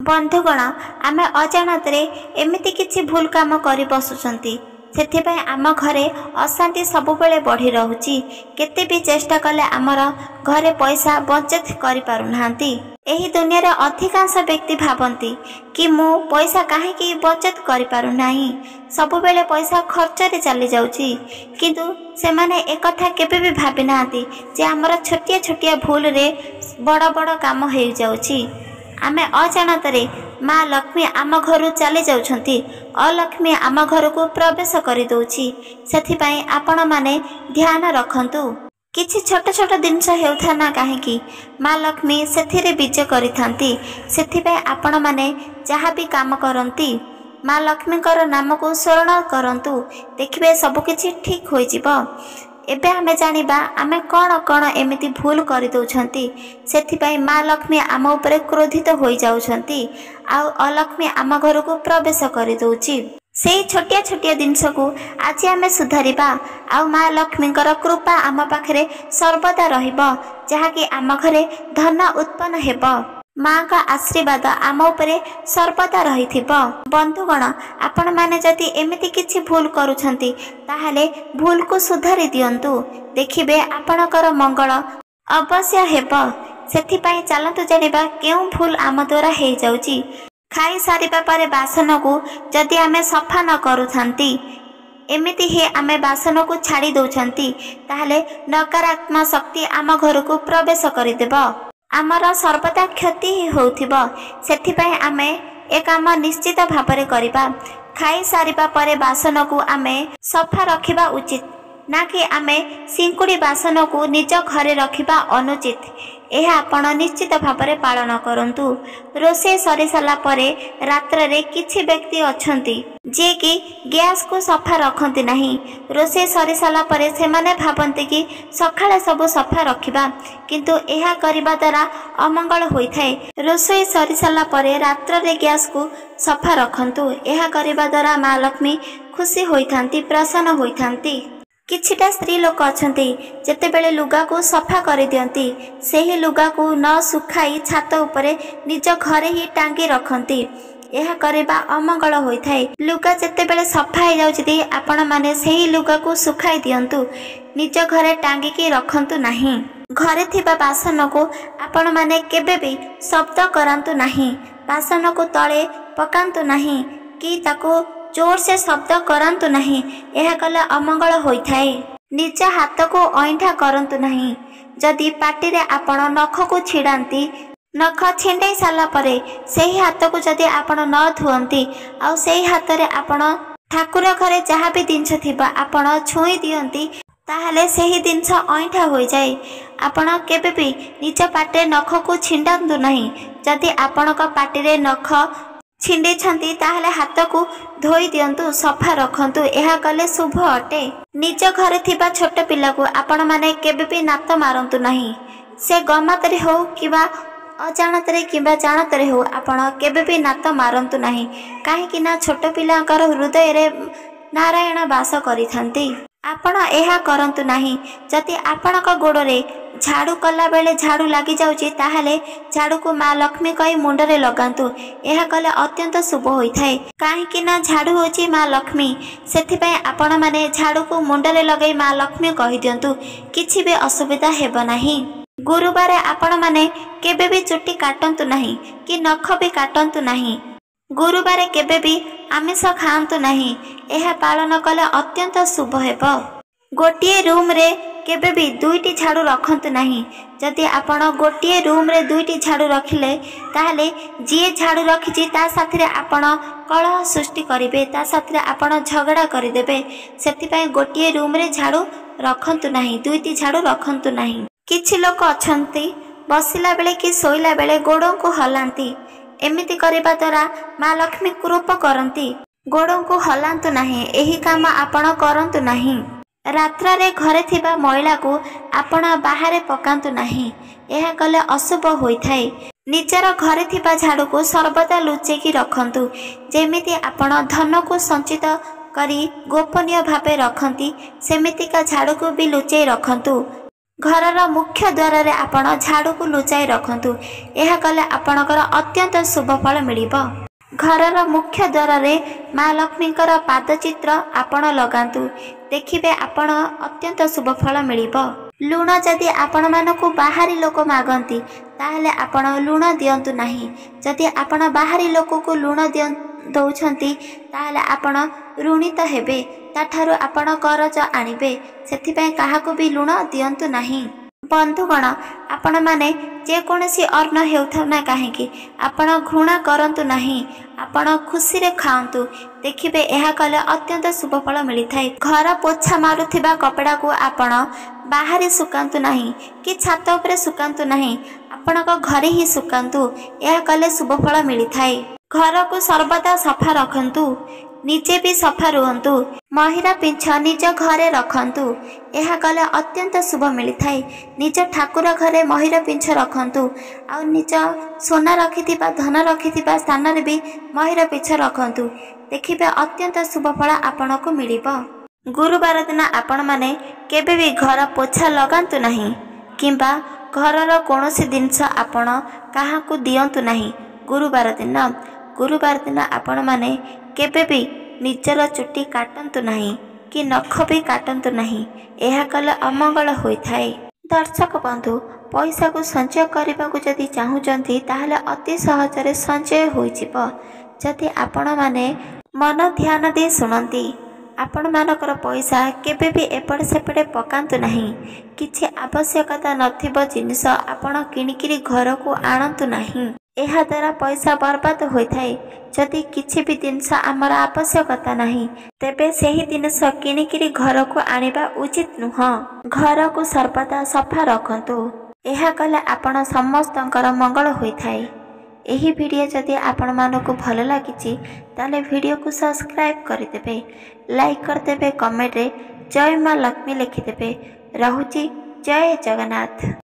बंधुगण आमे अजाणत एमती किछि भूल काम करि बसुचंती सेथिपाई आम घरे अशांति सबुबले बढ़ी रहुची। केते भी चेष्टा कले आमर घरे पैसा बचत करि पारुनाहांती। एही दुनिया रे अधिकांश व्यक्ति भाबंती कि मु पैसा काहेकि बचत करि पारुनाही, सबुबले पैसा खर्च रे चली जाउची। किंतु सेमाने एकथा केबे भी भाबी नाहांती जे आमर छोटिया छोटिया भूल रे बड़ बड़ काम हो जाउची। आमे अजाणत माँ लक्ष्मी आम घर चली जाउछंती, अलक्ष्मी आम घर को प्रवेश करि दउची। सेथिपाई आपण माने ध्यान रखंतु। किछि छोट छोट जिनस हेउथा ना काहेकि माँ लक्ष्मी सेथिरे विजय करिथांती। सेथिपाई आपण माने जहा भी काम करंती माँ लक्ष्मीकर नाम को स्मरण करंतु, देखिबे सब किछि ठीक होई जिवो। एबे आमे जानिबा आमे कौन कौन एमिति भूल करि दउछंती, सेथिपाई माँ लक्ष्मी आम उपरे क्रोधित होई जाउछंती आउ अलक्ष्मी आम घर को प्रवेश करि दउची। सेही छोटिया छोटिया जिनस को आज आमे सुधारिबा आउ माँ लक्ष्मीकर कृपा आम पाखरे सर्वदा रहिबो, जहाकि आम घरे धन उत्पन्न हेबो। माँ का आशीर्वाद आम उपरे सर्वदा रहिथिबो। बंधुगण आपण माने जदि एमिति किछि भूल करूछंती ताहाले भूल को सुधारी दियंतु, देखिबे आपणकर मंगल अवश्य हेबो। सेथिपाई चलंतु जानिबा केउ भूल आम द्वारा हे जाउची। खाई सारिबा परे बासन को जदि आमे सफा न करूथांती, एमिति ही आमे बासन को छाड़ी दउछंती, ताहाले नकारात्मक शक्ति आम घर को प्रवेश करि देबो। आमर सर्वदा क्षति ही होउथिबो। सेथिपाई आमे ए काम निश्चित भाबरे करिबा। खाई सारिबा परे बासन को आमे सफा रखिबा उचित, ना कि आमे सिंकुड़ी बासन को निज घरे रखिबा अनुचित। यह आपण निश्चित भाबरे पालन करंतु। रोसे सरी साला परे रात्र रे किछि व्यक्ति अछंती जे कि गैस को सफा रखंती नहीं। रोसे सरी साला परे से माने भाबंती कि सखाळे सब सफा रखिबा, किंतु यह करिबा द्वारा अमंगल होई थाए। रोसे सरी साला परे रात्र रे गैस को सफा रखंतु। यह करिबा द्वारा माँ लक्ष्मी खुशी होई थांती, प्रसन्न होई थांती। किछिटा स्त्री लोक अछंती जेतेबेले लुगा को सफा करि दियंती, सेही लुगा को न सुखाई छात उपरे निज घरे ही टांगी रखंती। यह करिबा अमंगल होई थाए। लुगा जेतेबेले सफा हो जाउछि आपण माने सेही लुगा को सुखाई दियंतु, निज घरे टांगी की रखंतु नाही। घरे थिबा बासन को आपण माने केबे भी शब्द करंतु नाही। बासन को तळे पकांतु नाही कि ताको जोर से शब्द करंतु नहीं, यह कले अमंगल होई थाए। निज हाथ को अइंठा करंतु नहीं। जदि पाटी रे आपण नख को छिड़ांती, नख छिंडई साला परे सेही हाथ को जदि आपण न धुअंती आउ सेही हाथ रे आपण ठाकुर घरे जहा भी जिनस थिबा आपण छुई दियंती, ताहले सेही जिनस अइंठा होई जाए। आपण केबे भी निज पाटे नख को छिंडांतु नहीं। जदि आपण का पाटी रे नख छिंडे छंती ताहले हाथ को धोई दियंतु, सफा रखंतु। यह कले शुभ अटे। निज घरे थिबा छोट पिला को आपण माने केबे भी नात मारंतु नहीं। से गमत रे हो किबा अजाणत रे किबा जानत रे हो, आपण केबे भी नात मारंतु नहीं। काहे कि ना छोट पिलांकर हृदय रे नारायण वास करिथांती। आपण एहा करंतु नाही। जदि आपणक गोड़ रे झाड़ू कला बेले झाड़ू लगी जाउची, ताहले झाड़ू को माँ लक्ष्मी कही मुंडरे लगांतु। यह कले अत्यंत शुभ होई थाए। काहे कि ना झाड़ू होची माँ लक्ष्मी, सेथिपाई आपण माने झाड़ू को मुंडरे लगई माँ लक्ष्मी कहि दियंतु, किछि भी असुविधा हेबो नाही। गुरुवार आपण माने केबे भी चुट्टी काटंतु नाही कि नख भी काटंतु नाही। गुरुवार केबे भी आमिष खाआंतु नाही। यह पालन कले अत्यंत शुभ हेबो। गोटिए रूम रे केबे भी दुईटी झाड़ू रखंतु नहीं। जदि आपण गोटिए रूम रे दुईटी झाड़ू रखिले, ताहले जी झाड़ू रखिछि ता साथरे आपण कलह सृष्टि करिवे, ता साथरे आपण झगड़ा करिदेबे। सेथिपाई गोटिए रूम रे झाड़ू रखंतु नहीं, दुईटी झाड़ू रखंतु नहीं। किछि लोक अछंती बसिला बेले कि सोइला बेले गोड़ को हलांती। एमिति करिबा द्वारा माँ लक्ष्मी कृप करंती। गोड़ को हलांतु नहीं, एही काम आपण करंतु नहीं। रात्र रे घरे थिबा महिला को आपण बाहर पकांतु नहीं। यह कले अशुभ होई थाए। निजर घरे थिबा झाड़ू को सर्वदा लुचेकी रखंतु। जेमिति आपण धन को संचित करी गोपनीय भावे रखंती, सेमितिका झाड़ू को भी लुचेई रखंतु। घरर मुख्य द्वार आपण झाड़ू को लुचाई रखु। यह कले आपणकर अत्यंत शुभ फल मिल। घरर मुख्य द्वार माँ लक्ष्मी पादचित्र आपण लगातु। देखिए आपण अत्यंत शुभ फल मिल। लुण जदि आपण मानकु बाहरी लोक मागती ताहले आपण लुण दियंतु नहीं। जदि आपण बाहरी लोक को लुण दौछंती ताहले आपण ऋणित हेबे, ताठारु आपण करज आनिबे। सेथिपय काहाकु भी लुण दियंतु नहीं। बंधुगण, आपण माने जेकोसी अन्न हेउथाउ ना काहेकि आपण घृणा करंतु नहीं। आपण खुशी रे खांतु। देखिबे एहा कले अत्यंत शुभ फल मिलिथाय। घर पोछा मारुथिबा कपड़ा को आपण बाहरी सुकांतु नहीं कि छात उपरे सुकांतु नहीं, आपणक घरे ही सुकांतु। एहा कले शुभ फल मिलिथाय। घर को सर्वदा सफा रखंतु, निजे भी सफा रुहंतु। महिरा पिंछ निज घरे रखंतु। यह कले अत्यंत शुभ मिलिथाय। निज ठाकुर घरे महिरा पिंछ रखंतु। आ निज सोना रखिथिबा धन रखिथिबा स्थान रे भी महिरा पिंछ रखंतु। देखिबे अत्यंत शुभ फल आपनको मिलिबो। गुरुवार दिन आपण माने केबे भी घर पोछा लगांतु नहीं किंबा घरर कोनोसी जिंस आपण काहाकू दियंतु नहीं। गुरुवार दिन आपण माने केबे भी निजर चुट्टी काटंतु नहीं कि नख भी काटंतु नहीं। यह कले अमंगल होइथाय। दर्शक बंधु, पैसा को संचय करने को जदि चाहूँगी ताहले अति सहजरे संचय होइजिबो। जदि आपण माने मन ध्यान दे सुनंती, आपण मानकर पैसा केबे भी एपटे सेपटे पकांतु नहीं। किछि आवश्यकता नथिबो जिनिस आपण किनिकिरी घर को आणंतु नहीं। एहा द्वारा पैसा बर्बाद होइथाय। जदि किछि भी जिनिस आमर आवश्यकता नहीं तेबे सेही जिनिस किनिकिरी घर को आनिबा उचित नुह। घर को सर्वदा सफा रखंतु। एहा कले आपण समस्तंकर मंगल होइथाय। एही वीडियो जदि आपण मानकु भल लागिछि ताले वीडियो को सब्सक्राइब करदेबे, लाइक करदेबे, कमेंट रे जय मां लक्ष्मी लिखिदेबे। रहुछि जय जगन्नाथ।